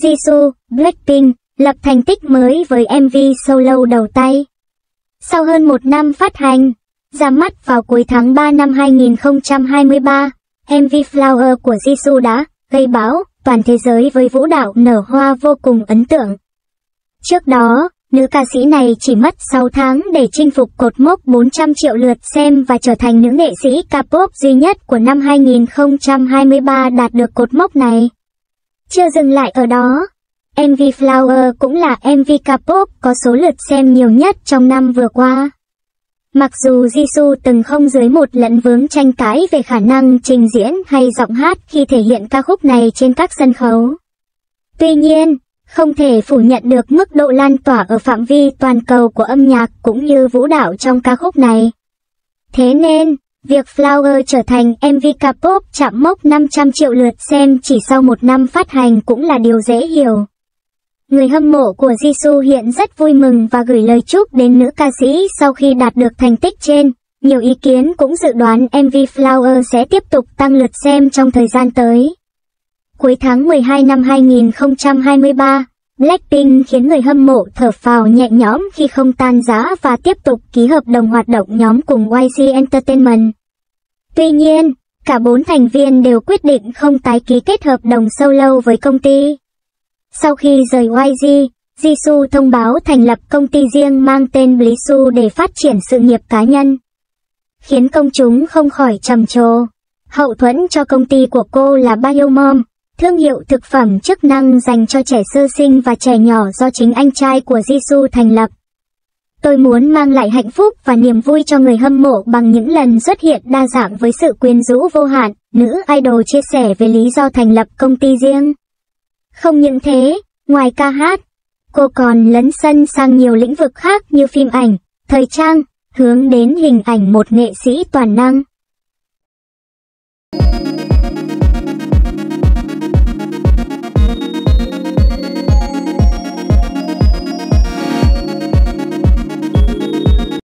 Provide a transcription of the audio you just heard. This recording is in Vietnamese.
Jisoo, Blackpink, lập thành tích mới với MV solo đầu tay. Sau hơn một năm phát hành, ra mắt vào cuối tháng 3 năm 2023, MV Flower của Jisoo đã gây bão toàn thế giới với vũ đạo nở hoa vô cùng ấn tượng. Trước đó, nữ ca sĩ này chỉ mất 6 tháng để chinh phục cột mốc 400 triệu lượt xem và trở thành nữ nghệ sĩ K-pop duy nhất của năm 2023 đạt được cột mốc này. Chưa dừng lại ở đó, MV Flower cũng là MV K-pop có số lượt xem nhiều nhất trong năm vừa qua. Mặc dù Jisoo từng không dưới một lần vướng tranh cãi về khả năng trình diễn hay giọng hát khi thể hiện ca khúc này trên các sân khấu. Tuy nhiên, không thể phủ nhận được mức độ lan tỏa ở phạm vi toàn cầu của âm nhạc cũng như vũ đạo trong ca khúc này. Thế nên, việc Flower trở thành MV K-pop chạm mốc 500 triệu lượt xem chỉ sau một năm phát hành cũng là điều dễ hiểu. Người hâm mộ của Jisoo hiện rất vui mừng và gửi lời chúc đến nữ ca sĩ sau khi đạt được thành tích trên. Nhiều ý kiến cũng dự đoán MV Flower sẽ tiếp tục tăng lượt xem trong thời gian tới. Cuối tháng 12 năm 2023, Blackpink khiến người hâm mộ thở phào nhẹ nhõm khi không tan rã và tiếp tục ký hợp đồng hoạt động nhóm cùng YG Entertainment. Tuy nhiên, cả 4 thành viên đều quyết định không tái ký kết hợp đồng solo với công ty. Sau khi rời YG, Jisoo thông báo thành lập công ty riêng mang tên Blissoo để phát triển sự nghiệp cá nhân, khiến công chúng không khỏi trầm trồ. Hậu thuẫn cho công ty của cô là Biomom, thương hiệu thực phẩm chức năng dành cho trẻ sơ sinh và trẻ nhỏ do chính anh trai của Jisoo thành lập. Tôi muốn mang lại hạnh phúc và niềm vui cho người hâm mộ bằng những lần xuất hiện đa dạng với sự quyến rũ vô hạn, nữ idol chia sẻ về lý do thành lập công ty riêng. Không những thế, ngoài ca hát, cô còn lấn sân sang nhiều lĩnh vực khác như phim ảnh, thời trang, hướng đến hình ảnh một nghệ sĩ toàn năng.